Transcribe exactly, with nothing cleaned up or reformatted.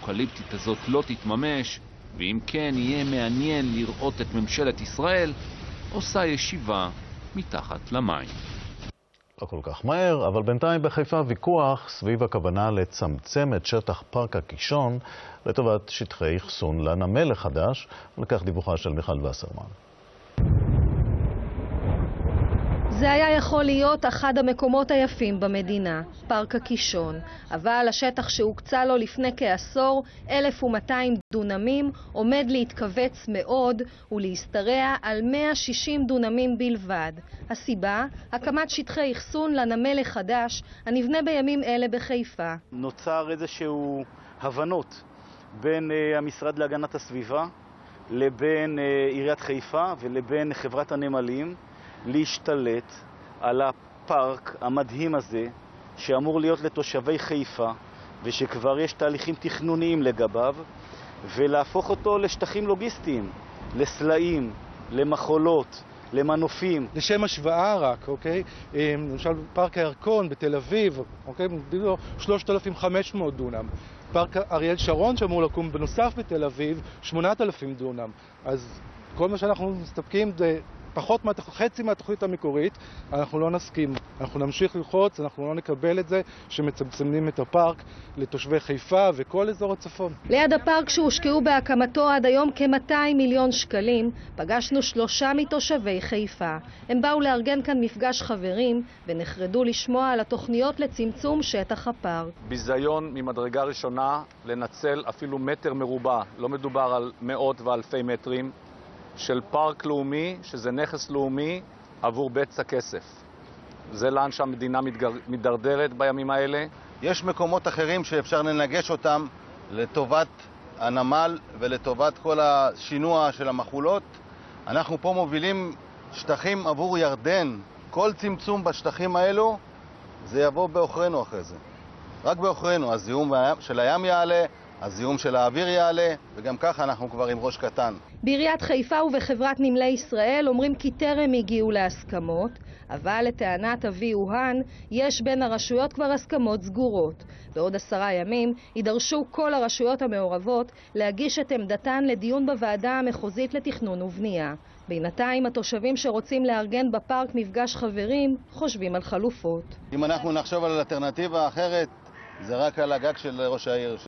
האפוקליפטית הזאת לא תתממש, ואם כן יהיה מעניין לראות את ממשלת ישראל עושה ישיבה מתחת למים. לא כל כך מהר, אבל בינתיים בחיפה ויכוח סביב הכוונה לצמצם את שטח פארק הקישון לטובת שטחי אחסון לנמל החדש, ולכך דיווחה של מיכל וסרמן. זה היה יכול להיות אחד המקומות היפים במדינה, פארק הקישון, אבל השטח שהוקצה לו לפני כעשור, אלף ומאתיים דונמים, עומד להתכווץ מאוד ולהשתרע על מאה ושישים דונמים בלבד. הסיבה, הקמת שטחי אחסון לנמל החדש, הנבנה בימים אלה בחיפה. נוצר איזשהו הבנות בין uh, המשרד להגנת הסביבה לבין uh, עיריית חיפה ולבין חברת הנמלים, להשתלט על הפארק המדהים הזה שאמור להיות לתושבי חיפה ושכבר יש תהליכים תכנוניים לגביו, ולהפוך אותו לשטחים לוגיסטיים, לסלעים, למחולות, למנופים. לשם השוואה רק, אוקיי? למשל פארק הירקון בתל אביב, אוקיי? שלושת אלפים וחמש מאות דונם. פארק אריאל שרון שאמור לקום בנוסף בתל אביב, שמונת אלפים דונם. אז כל מה שאנחנו מסתפקים זה פחות חצי מהתוכנית המקורית, אנחנו לא נסכים. אנחנו נמשיך ללחוץ, אנחנו לא נקבל את זה שמצמצמים את הפארק לתושבי חיפה וכל אזור הצפון. ליד הפארק שהושקעו בהקמתו עד היום כ-מאתיים מיליון שקלים, פגשנו שלושה מתושבי חיפה. הם באו לארגן כאן מפגש חברים ונחרדו לשמוע על התוכניות לצמצום שטח הפארק. ביזיון ממדרגה ראשונה לנצל אפילו מטר מרובע, לא מדובר על מאות ואלפי מטרים, של פארק לאומי, שזה נכס לאומי עבור בצע כסף. זה לאן שהמדינה מתדרדרת בימים האלה. יש מקומות אחרים שאפשר לנגש אותם לטובת הנמל ולטובת כל השינוע של המחולות. אנחנו פה מובילים שטחים עבור ירדן. כל צמצום בשטחים האלו זה יבוא באוכרנו אחרי זה. רק באוכרנו. הזיהום של הים יעלה, הזיהום של האוויר יעלה, וגם ככה אנחנו כבר עם ראש קטן. בעיריית חיפה ובחברת נמלי ישראל אומרים כי טרם הגיעו להסכמות, אבל לטענת אבי אוהן יש בין הרשויות כבר הסכמות סגורות. בעוד עשרה ימים יידרשו כל הרשויות המעורבות להגיש את עמדתן לדיון בוועדה המחוזית לתכנון ובנייה. בינתיים התושבים שרוצים לארגן בפארק מפגש חברים חושבים על חלופות. אם אנחנו נחשוב על אלטרנטיבה אחרת, זה רק על הגג של ראש העיר.